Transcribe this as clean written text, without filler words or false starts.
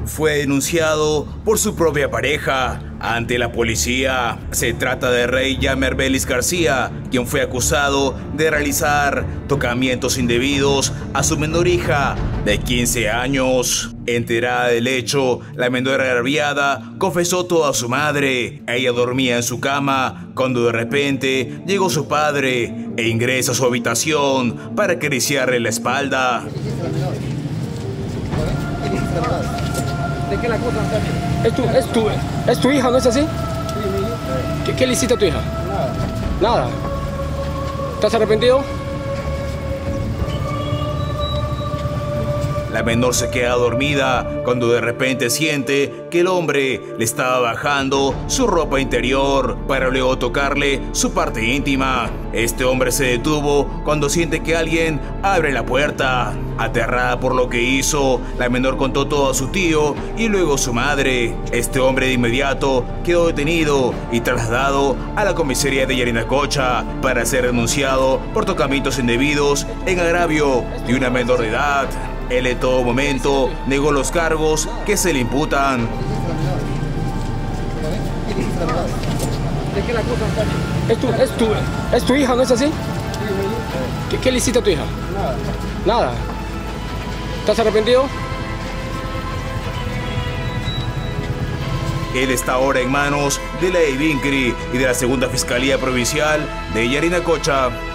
fue denunciado por su propia pareja ante la policía. Se trata de Rey Yamer Belis García, quien fue acusado de realizar tocamientos indebidos a su menor hija de 15 años. Enterada del hecho, la menor agraviada confesó todo a su madre. Ella dormía en su cama cuando de repente llegó su padre e ingresa a su habitación para acariciarle la espalda. ¿De qué la acusan? ¿Es tu hija, no es así? Sí, ¿Qué le hiciste a tu hija? Nada. ¿Estás arrepentido? La menor se queda dormida cuando de repente siente que el hombre le estaba bajando su ropa interior para luego tocarle su parte íntima. Este hombre se detuvo cuando siente que alguien abre la puerta. Aterrada por lo que hizo, la menor contó todo a su tío y luego a su madre. Este hombre de inmediato quedó detenido y trasladado a la comisaría de Yarinacocha para ser denunciado por tocamientos indebidos en agravio de una menor de edad. Él en todo momento negó los cargos que se le imputan. ¿De qué la acusan? ¿Es tu hija, no es así? ¿Qué le hiciste a tu hija? Nada. ¿Estás arrepentido? Él está ahora en manos de la EIVINCRI y de la Segunda Fiscalía Provincial de Yarinacocha.